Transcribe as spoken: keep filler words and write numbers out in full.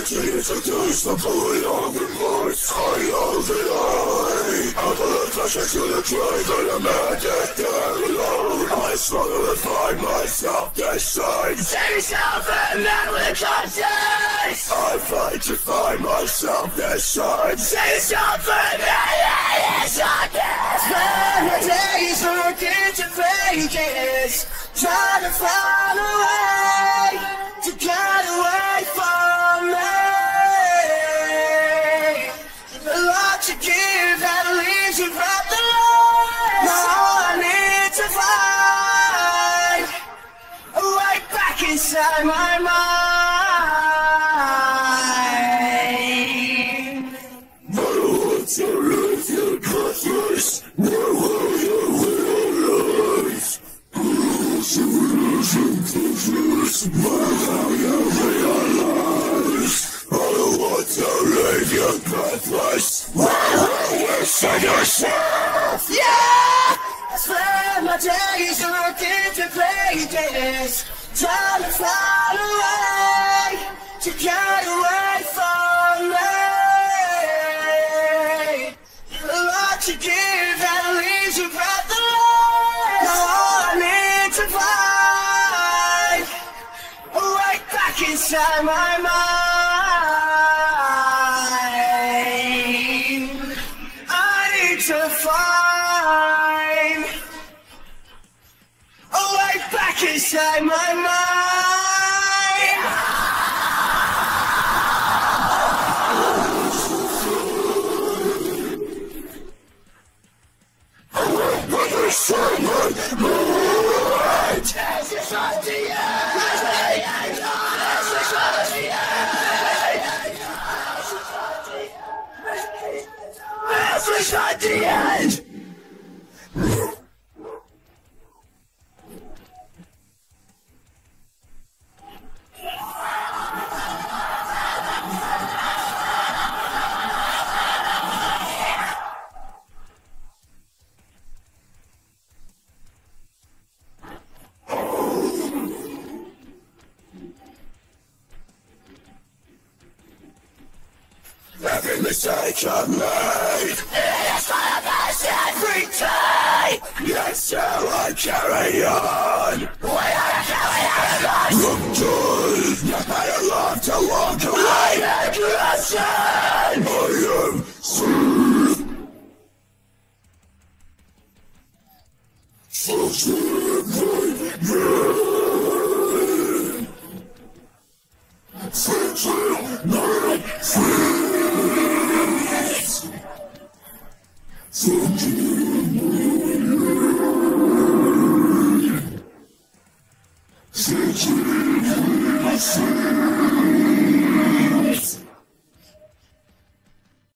to introduce the political remorse. I love the lie. I put a pressure to the grave and I'm addicted alone. I struggle to find myself this time. Save yourself and man with a conscience. I fight to find myself this time. Save yourself and man with a conscience. Spend my days looking to pages, trying to find a way to get away from me. A lot to give that leaves you from the light. Now all I need to find a way back inside my mind. But once I leave your breathless, where will you realize? Where will you realize? I don't want to leave you breathless. Where will you send yourself? Yeah! I spend my days looking to pages, trying to find a way to get away from me. A lot to give that leaves you breathless. Now all I need to find a way back inside my mind. I need to find a way back inside my mind. It's not the end! Every mistake I've made, it is my best every day. Yet still I carry on. We are carrying on. Look good, not better love to walk away. I make